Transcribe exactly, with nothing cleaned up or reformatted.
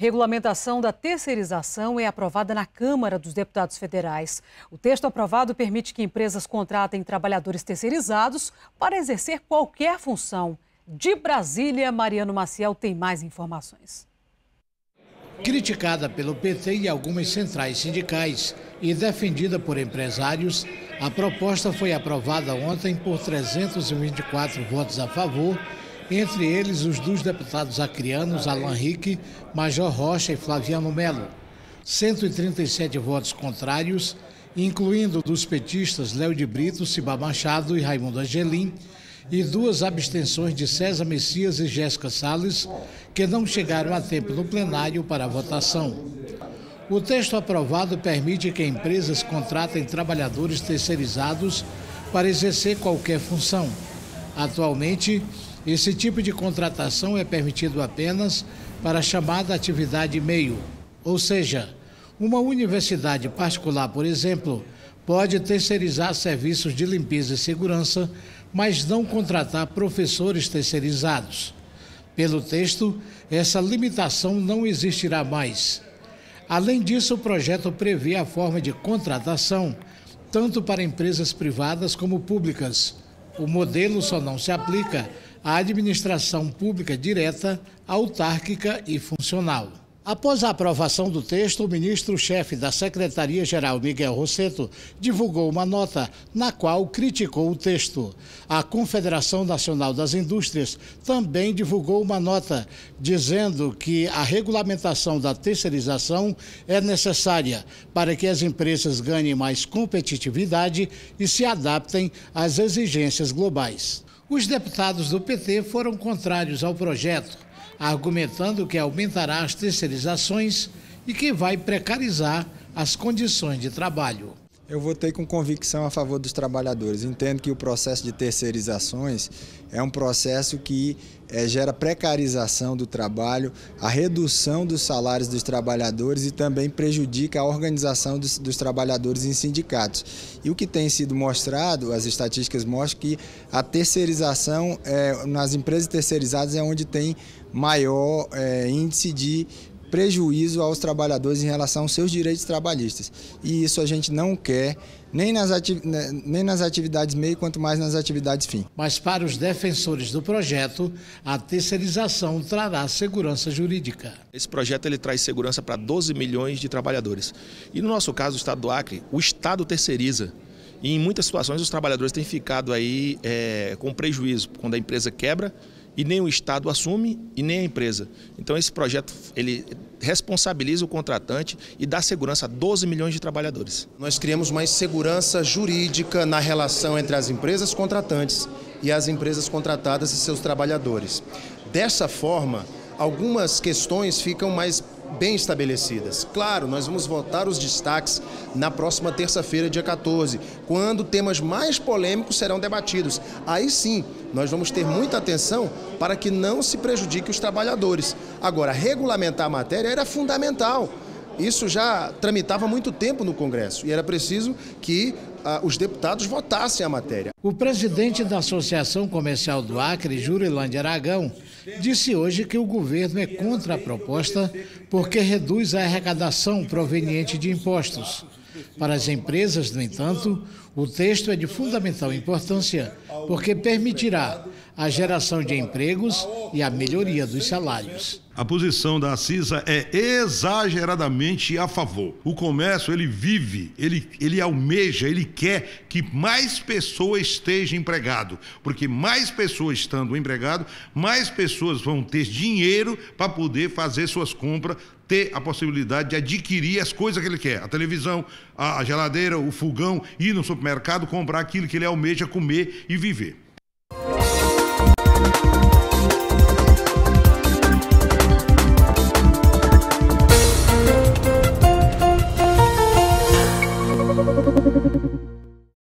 regulamentação da terceirização é aprovada na Câmara dos Deputados Federais. O texto aprovado permite que empresas contratem trabalhadores terceirizados para exercer qualquer função. De Brasília, Mariano Maciel tem mais informações. Criticada pelo P T e algumas centrais sindicais e defendida por empresários, a proposta foi aprovada ontem por trezentos e vinte e quatro votos a favor, entre eles os dos deputados acrianos Alan Rick, Major Rocha e Flaviano Melo. cento e trinta e sete votos contrários, incluindo dos petistas Léo de Brito, Ciba Machado e Raimundo Angelim, e duas abstenções de César Messias e Jéssica Salles, que não chegaram a tempo no plenário para a votação. O texto aprovado permite que empresas contratem trabalhadores terceirizados para exercer qualquer função. Atualmente, esse tipo de contratação é permitido apenas para a chamada atividade meio, ou seja, uma universidade particular, por exemplo, pode terceirizar serviços de limpeza e segurança, mas não contratar professores terceirizados. Pelo texto, essa limitação não existirá mais. Além disso, o projeto prevê a forma de contratação, tanto para empresas privadas como públicas. O modelo só não se aplica à administração pública direta, autárquica e funcional. Após a aprovação do texto, o ministro-chefe da Secretaria-Geral, Miguel Rosseto, divulgou uma nota na qual criticou o texto. A Confederação Nacional das Indústrias também divulgou uma nota dizendo que a regulamentação da terceirização é necessária para que as empresas ganhem mais competitividade e se adaptem às exigências globais. Os deputados do P T foram contrários ao projeto, argumentando que aumentará as terceirizações e que vai precarizar as condições de trabalho. Eu votei com convicção a favor dos trabalhadores. Entendo que o processo de terceirizações é um processo que é, gera precarização do trabalho, a redução dos salários dos trabalhadores e também prejudica a organização dos, dos trabalhadores em sindicatos. E o que tem sido mostrado, as estatísticas mostram que a terceirização, é, nas empresas terceirizadas é onde tem maior é, índice de prejuízo aos trabalhadores em relação aos seus direitos trabalhistas. E isso a gente não quer, nem nas, ati nem nas atividades meio, quanto mais nas atividades fim. Mas para os defensores do projeto, a terceirização trará segurança jurídica. Esse projeto ele traz segurança para doze milhões de trabalhadores. E no nosso caso, o Estado do Acre, o Estado terceiriza. E em muitas situações os trabalhadores têm ficado aí é, com prejuízo, quando a empresa quebra, e nem o Estado assume e nem a empresa. Então esse projeto ele responsabiliza o contratante e dá segurança a doze milhões de trabalhadores. Nós criamos mais segurança jurídica na relação entre as empresas contratantes e as empresas contratadas e seus trabalhadores. Dessa forma, algumas questões ficam mais bem estabelecidas. Claro, nós vamos votar os destaques na próxima terça-feira, dia quatorze, quando temas mais polêmicos serão debatidos. Aí sim, nós vamos ter muita atenção para que não se prejudique os trabalhadores. Agora, regulamentar a matéria era fundamental. Isso já tramitava há muito tempo no Congresso e era preciso que ah, os deputados votassem a matéria. O presidente da Associação Comercial do Acre, Jurilândia Aragão, disse hoje que o governo é contra a proposta porque reduz a arrecadação proveniente de impostos. Para as empresas, no entanto, o texto é de fundamental importância porque permitirá a geração de empregos e a melhoria dos salários. A posição da CISA é exageradamente a favor. O comércio, ele vive, ele, ele almeja, ele quer que mais pessoas estejam empregadas, porque mais pessoas estando empregadas, mais pessoas vão ter dinheiro para poder fazer suas compras, ter a possibilidade de adquirir as coisas que ele quer, a televisão, a geladeira, o fogão, ir no supermercado, comprar aquilo que ele almeja comer e viver.